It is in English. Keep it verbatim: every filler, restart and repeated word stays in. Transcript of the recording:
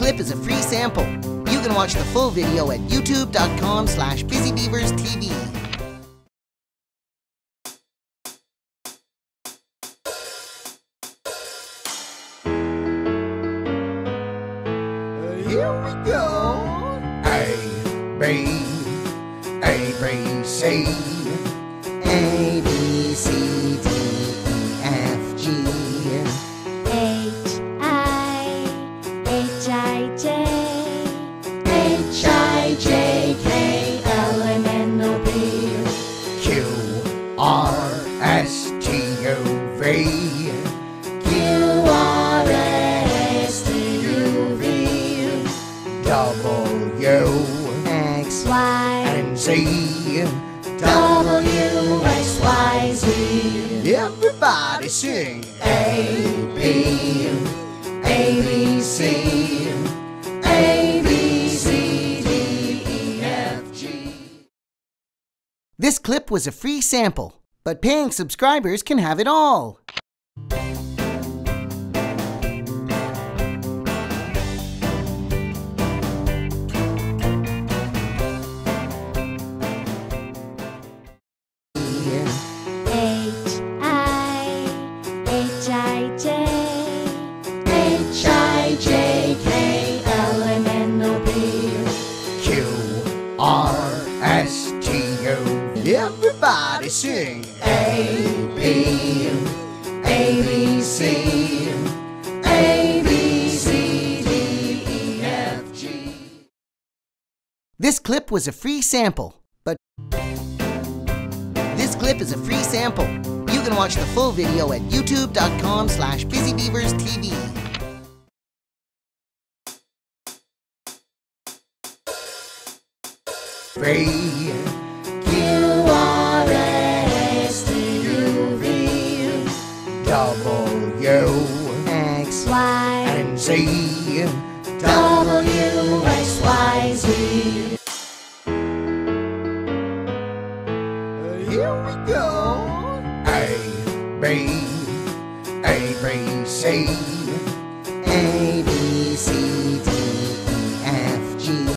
clip is a free sample. You can watch the full video at youtube dot com slash busy beavers T V. Here we go. A, B, A, B, C. A, B, C, D, E, F, G. H, I, H, I, J. H, I, J, K, L, M, N, O, P. Q, R, S, T, U, V. Q, R, S, T, U, V. W, X, Y, and Z. W, X, Y, Z. Everybody sing. A, B, A, B, C. A, B, C, D, E, F, G. This clip was a free sample, but paying subscribers can have it all. H, I, H, I, J. H, I, J, K, L, M, N, O, P. Q, R, S, T, U. Everybody sing. A, B, A, B, C. A, B, C, D, E, F, G. This clip was a free sample, but this clip is a free sample. You can watch the full video at youtube dot com slash busy beavers T V. V, Q, R, S, T, U, V. W, X, Y, and Z. W, X, Y, Z. Here we go. A, B, A, B, C. A,